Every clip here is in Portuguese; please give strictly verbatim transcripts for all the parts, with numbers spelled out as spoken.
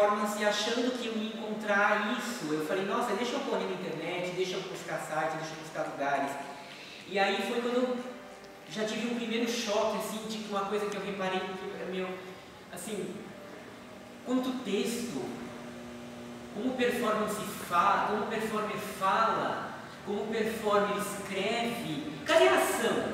performance achando que eu ia encontrar isso. Eu falei, nossa, deixa eu correr na internet, deixa eu buscar sites, deixa eu buscar lugares. E aí foi quando eu já tive um primeiro choque, assim, de uma coisa que eu reparei, que, meu, assim, quanto texto, como o performance fala, como o performer fala, como o performer escreve, cadê a ação?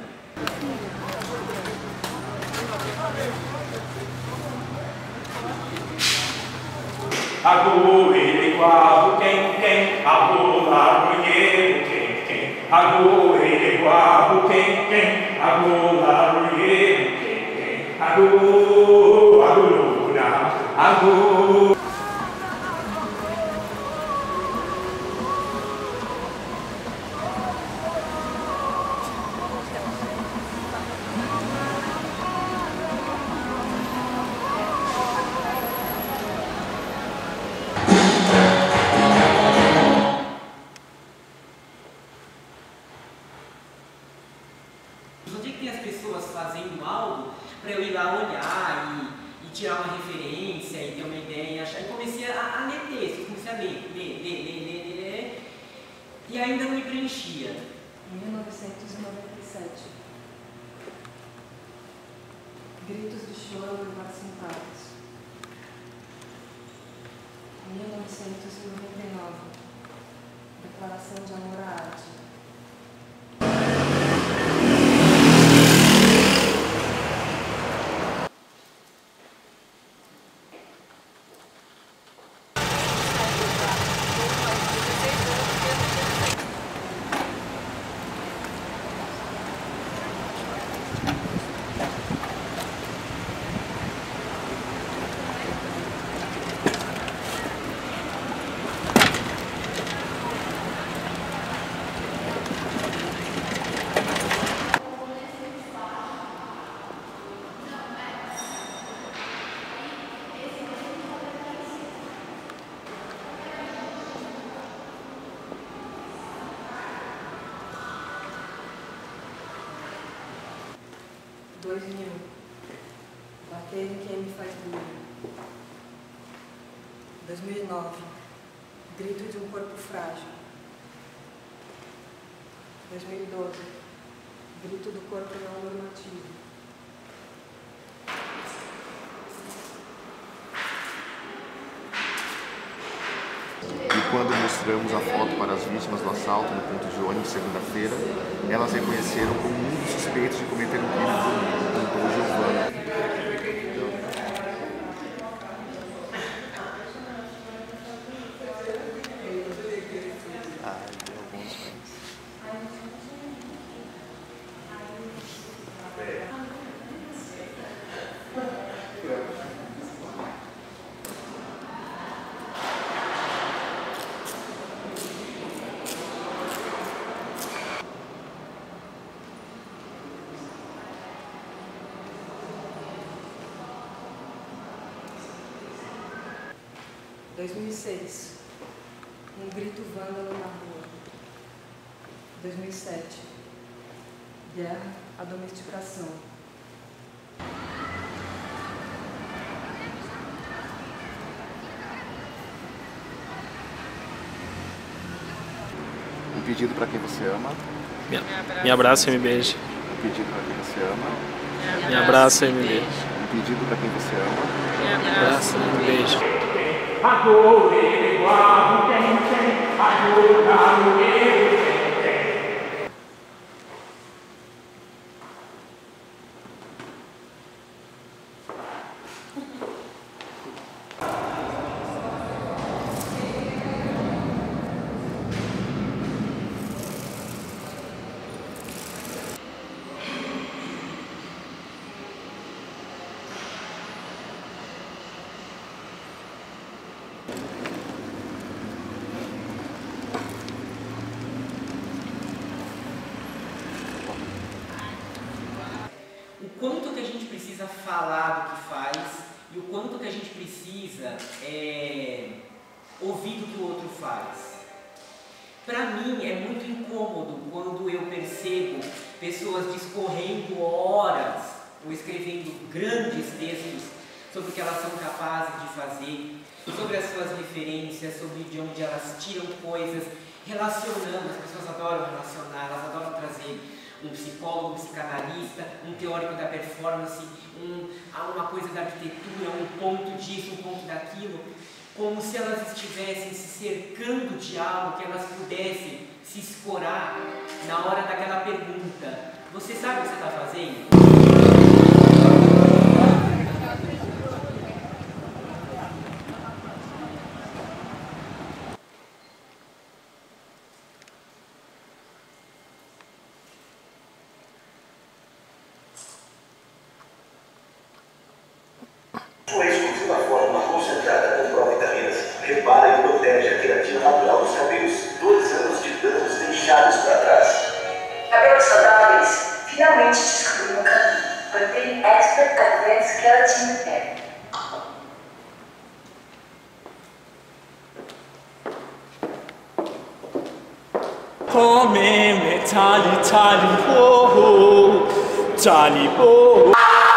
Agu ele guapo quem quem, agu lá mulher quem quem, agu ele guapo quem quem, agu lá mulher quem quem, agu agu luna, agu. Onde é que tem as pessoas fazendo algo para eu ir lá olhar e, e tirar uma referência e ter uma ideia, achar? E comecei a, a ler texto, comecei a ler, ler, ler, ler, ler, ler, ler, e ainda não me preenchia. Em mil novecentos e noventa e sete, gritos de choro levaram sentados. Em mil novecentos e noventa e nove, declaração de amor à arte. dois mil. Bater em quem me faz bullying. dois mil e nove. Grito de um corpo frágil. dois mil e doze. Grito do corpo não normativo. E quando mostramos a foto para as vítimas do assalto no ponto de ônibus segunda-feira, elas reconheceram como um dos suspeitos de cometer um crime comigo, contou Giovana. dois mil e seis. Um grito vândalo na rua. dois mil e sete. Guerra à domesticação. Um pedido para quem você ama. Me abraça e me beija. Um pedido para quem você ama. Me abraça e me beija. Um pedido para quem você ama. Me abraça e me beija. Agu ele guapo quem quem, agu lá mulher. O quanto que a gente precisa falar do que faz e o quanto que a gente precisa é, ouvir do que o outro faz. Para mim é muito incômodo quando eu percebo pessoas discorrendo horas ou escrevendo grandes textos sobre o que elas são capazes de fazer, sobre as suas referências, sobre de onde elas tiram coisas, relacionando. As pessoas adoram relacionar, elas adoram trazer um psicólogo, um psicanalista, um teórico da performance, um, uma coisa da arquitetura, um ponto disso, um ponto daquilo, como se elas estivessem se cercando de algo que elas pudessem se escorar na hora daquela pergunta. Você sabe o que você está fazendo? Sua exclusiva fórmula concentrada com provitaminas repara e protege a queratina natural dos cabelos. doze anos de danos deixados para trás. Cabelos saudáveis finalmente descobriram um caminho. Mantém Expert Advanced Keratin Care. Come me tali tali ho ho tali ho.